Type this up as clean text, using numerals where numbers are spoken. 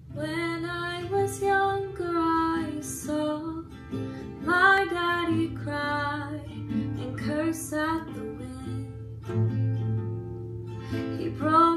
When I was younger, I saw my daddy cry and curse at the wind. He brought